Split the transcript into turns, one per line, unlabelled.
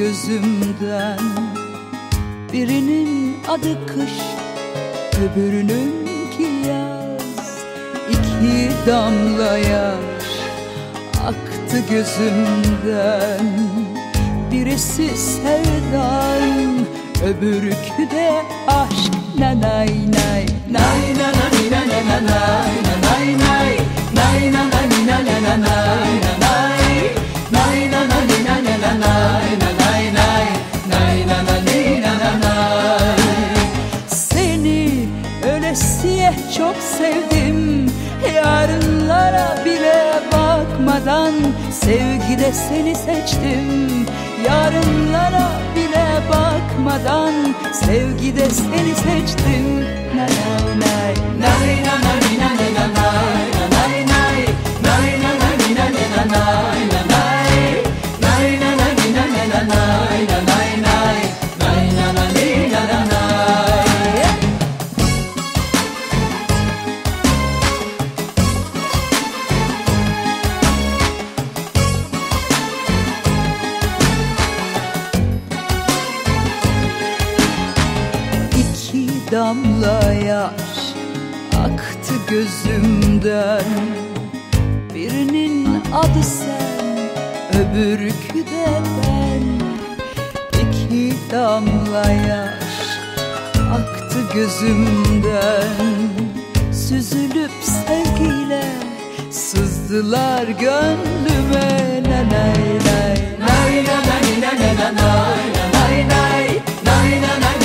gözümden. Birinin adı kış, öbürününki yaz. İki damla yaş aktı gözümden. Birisi sevdan, öbürkü de aşk. Nay nay nay nay nay nay nay nay nay nay nay nay nay nay nay nay nay. Seni ölesiye çok sevdim, yarınlara bile bakmadan sevgide seni seçtim. Yarınlara bile bakmadan sevgide seni seçtim. Nay nay nay nay nay nay nay nay nay nay nay nay nay nay nay nay damla yaş aktı gözümden. Birinin adı sen, öbürkü de ben. İki damla yaş aktı gözümden. Süzülüp sevgiyle sızdılar gönlüme. Nay nay nay nay nay nay nay nay nay nay nay nay nay.